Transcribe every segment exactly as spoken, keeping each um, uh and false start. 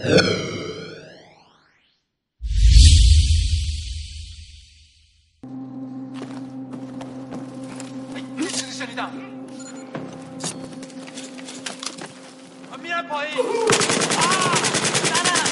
승선이다. 미안 보이. 아, 나나.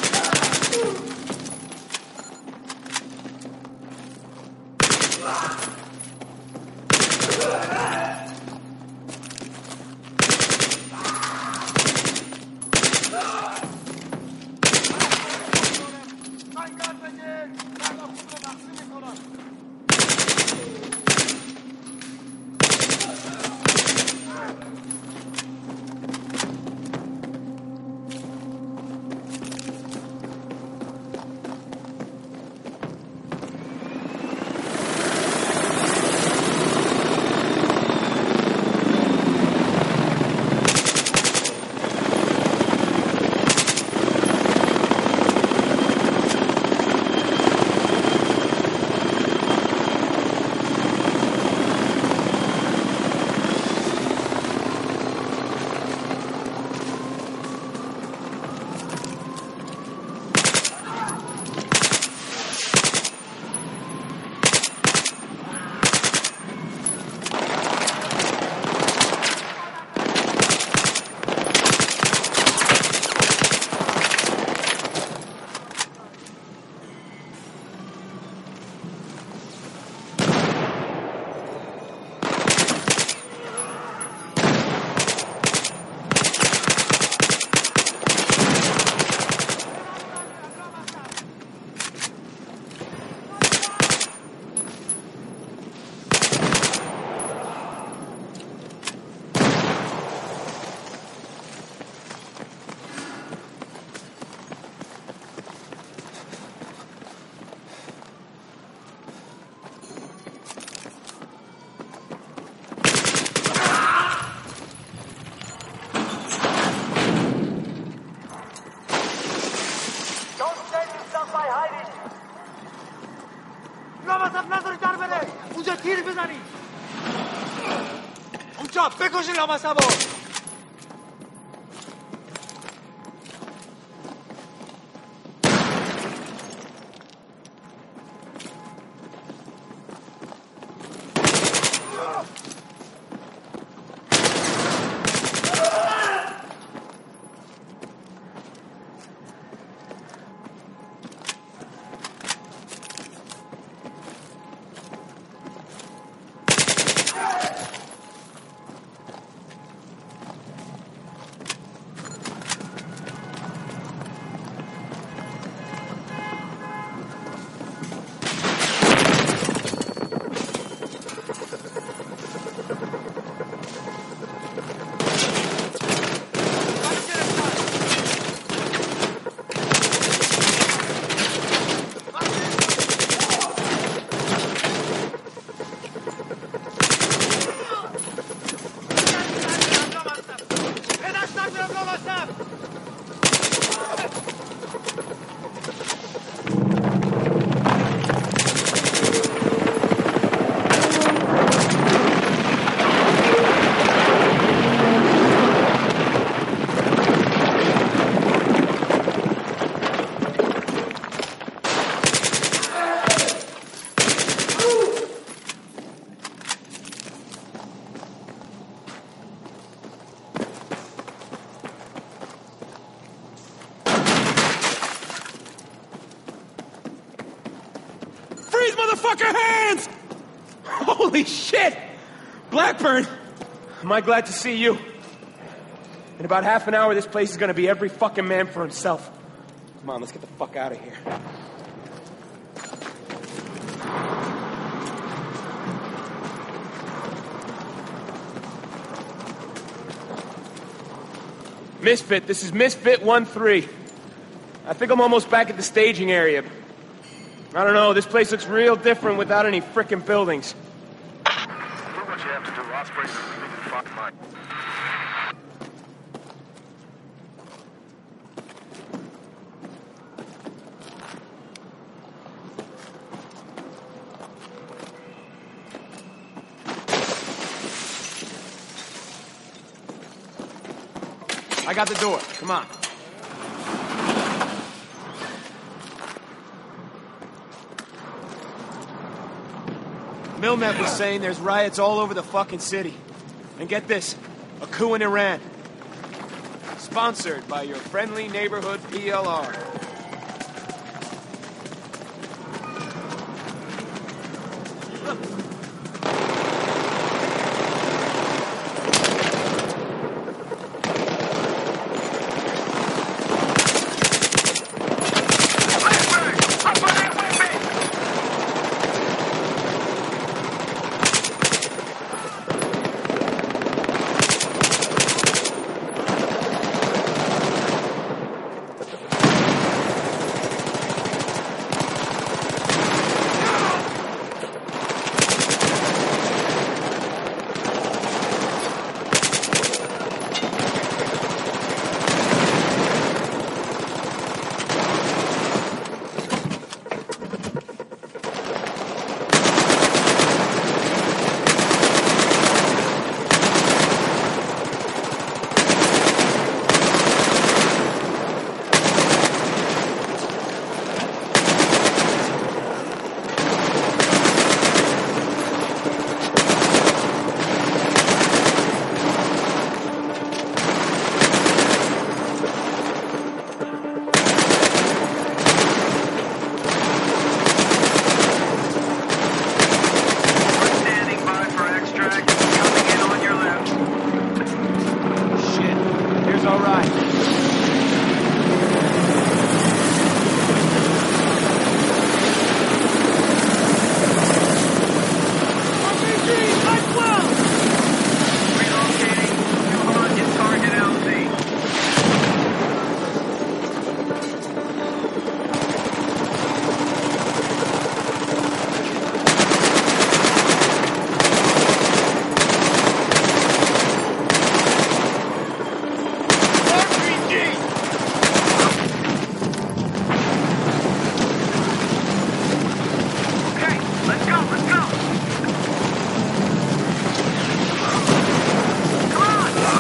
اونجا بکشین لامصبو. Motherfucker hands! Holy shit! Blackburn! Am I glad to see you? In about half an hour, this place is gonna be every fucking man for himself. Come on, let's get the fuck out of here. Misfit, this is Misfit one three. I think I'm almost back at the staging area. I don't know, this place looks real different without any frickin' buildings. Do what you have to do, Osprey. Leave the fuck mine. I got the door. Come on. Milnet was saying there's riots all over the fucking city. And get this, a coup in Iran. Sponsored by your friendly neighborhood P L R.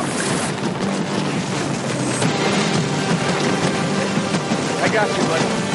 I got you, buddy.